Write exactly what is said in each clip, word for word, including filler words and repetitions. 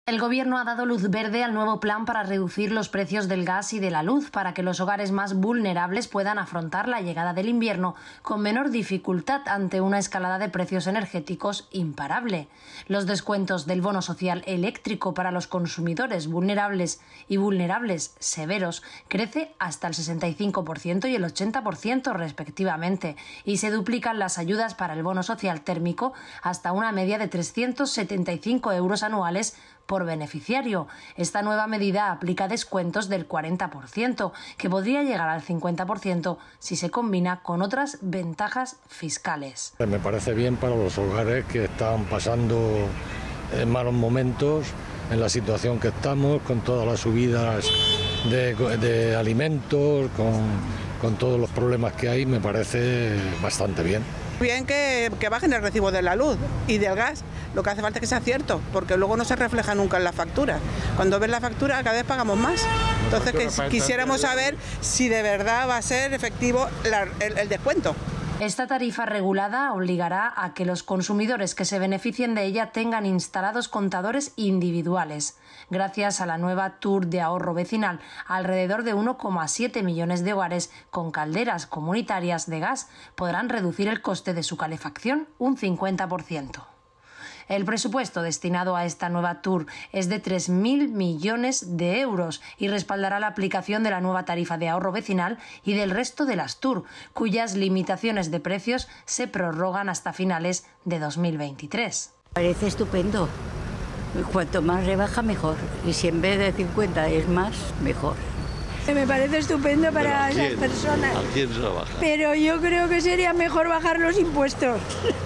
El Gobierno ha dado luz verde al nuevo plan para reducir los precios del gas y de la luz para que los hogares más vulnerables puedan afrontar la llegada del invierno con menor dificultad ante una escalada de precios energéticos imparable. Los descuentos del bono social eléctrico para los consumidores vulnerables y vulnerables severos crece hasta el sesenta y cinco por ciento y el ochenta por ciento respectivamente, y se duplican las ayudas para el bono social térmico hasta una media de trescientos setenta y cinco euros anuales por beneficiario. Esta nueva medida aplica descuentos del cuarenta por ciento, que podría llegar al cincuenta por ciento si se combina con otras ventajas fiscales. Me parece bien para los hogares que están pasando en malos momentos, en la situación que estamos, con todas las subidas de, de alimentos, con, con todos los problemas que hay, me parece bastante bien. Bien que, que bajen el recibo de la luz y del gas. Lo que hace falta es que sea cierto, porque luego no se refleja nunca en la factura. Cuando ves la factura, cada vez pagamos más. Entonces que, quisiéramos saber si de verdad va a ser efectivo la, el, el descuento. Esta tarifa regulada obligará a que los consumidores que se beneficien de ella tengan instalados contadores individuales. Gracias a la nueva T U R de ahorro vecinal, alrededor de uno coma siete millones de hogares con calderas comunitarias de gas podrán reducir el coste de su calefacción un cincuenta por ciento. El presupuesto destinado a esta nueva T U R es de tres mil millones de euros y respaldará la aplicación de la nueva tarifa de ahorro vecinal y del resto de las T U R, cuyas limitaciones de precios se prorrogan hasta finales de dos mil veintitrés. Parece estupendo. Cuanto más rebaja, mejor. Y si en vez de cincuenta es más, mejor. Me parece estupendo para esas personas. ¿A quién se baja? Pero yo creo que sería mejor bajar los impuestos.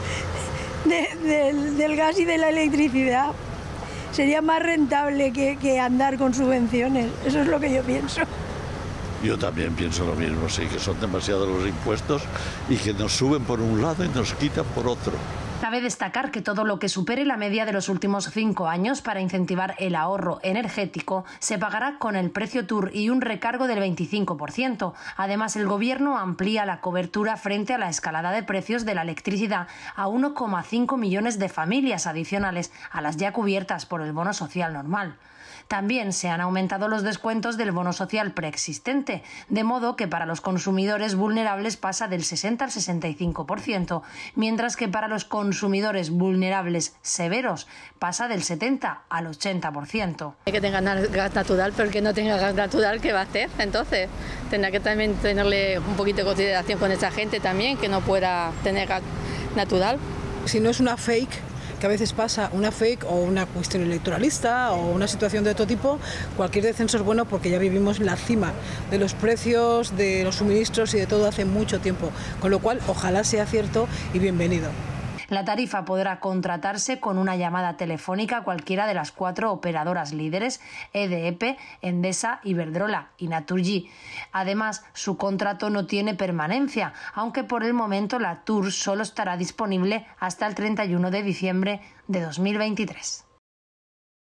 De, de, del gas y de la electricidad. Sería más rentable que, que andar con subvenciones. Eso es lo que yo pienso. Yo también pienso lo mismo, sí, que son demasiados los impuestos y que nos suben por un lado y nos quitan por otro. Cabe destacar que todo lo que supere la media de los últimos cinco años para incentivar el ahorro energético se pagará con el precio T U R y un recargo del veinticinco por ciento. Además, el Gobierno amplía la cobertura frente a la escalada de precios de la electricidad a uno coma cinco millones de familias adicionales a las ya cubiertas por el bono social normal. También se han aumentado los descuentos del bono social preexistente, de modo que para los consumidores vulnerables pasa del sesenta al sesenta y cinco por ciento, mientras que para los consumidores vulnerables severos pasa del setenta al ochenta por ciento. Hay que tenga gas natural, pero el que no tenga gas natural, ¿qué va a hacer? Entonces, tendrá que también tenerle un poquito de consideración con esa gente también, que no pueda tener gas natural. Si no es una fake, que a veces pasa, una fake o una cuestión electoralista o una situación de otro tipo, cualquier descenso es bueno porque ya vivimos en la cima de los precios, de los suministros y de todo hace mucho tiempo, con lo cual ojalá sea cierto y bienvenido. La tarifa podrá contratarse con una llamada telefónica a cualquiera de las cuatro operadoras líderes, E D P, Endesa, Iberdrola y Naturgy. Además, su contrato no tiene permanencia, aunque por el momento la T U R solo estará disponible hasta el treinta y uno de diciembre de dos mil veintitrés.